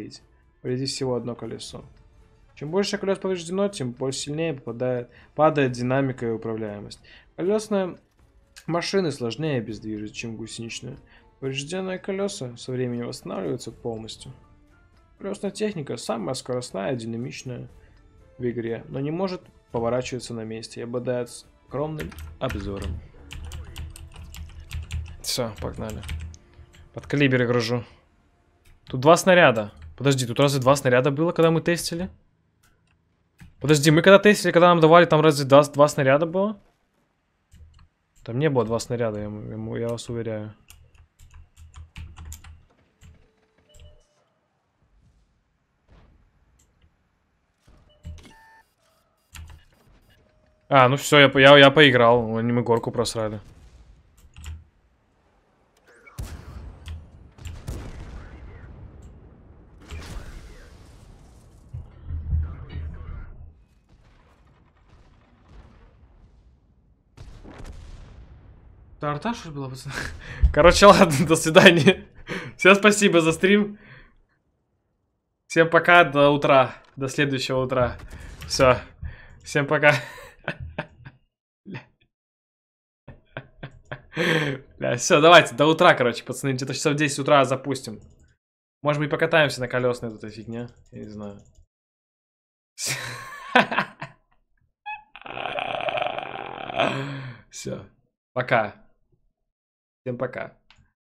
Повредить всего одно колесо. Чем больше колес повреждено, тем больше сильнее падает динамика и управляемость. Колесные машины сложнее обездвижить, чем гусеничные. Поврежденные колеса со временем восстанавливаются полностью. Колесная техника самая скоростная и динамичная в игре, но не может поворачиваться на месте и обладает скромным обзором. Все, погнали. Под калибр гружу. Тут 2 снаряда. Подожди, тут разве 2 снаряда было, когда мы тестили? Подожди, мы когда тестили, когда нам давали, там разве 2 снаряда было? Там не было 2 снаряда, я вас уверяю. А, ну все, я поиграл. Мы горку просрали. Это арта, что ли, была, пацаны? Короче, ладно, до свидания. Всем спасибо за стрим. Всем пока, до утра. До следующего утра. Все. Всем пока. Бля, все, давайте, до утра, короче, пацаны. Где-то часов в 10 утра запустим. Может быть, покатаемся на колесной этой фигне. Я не знаю. Все. Пока. Всем пока.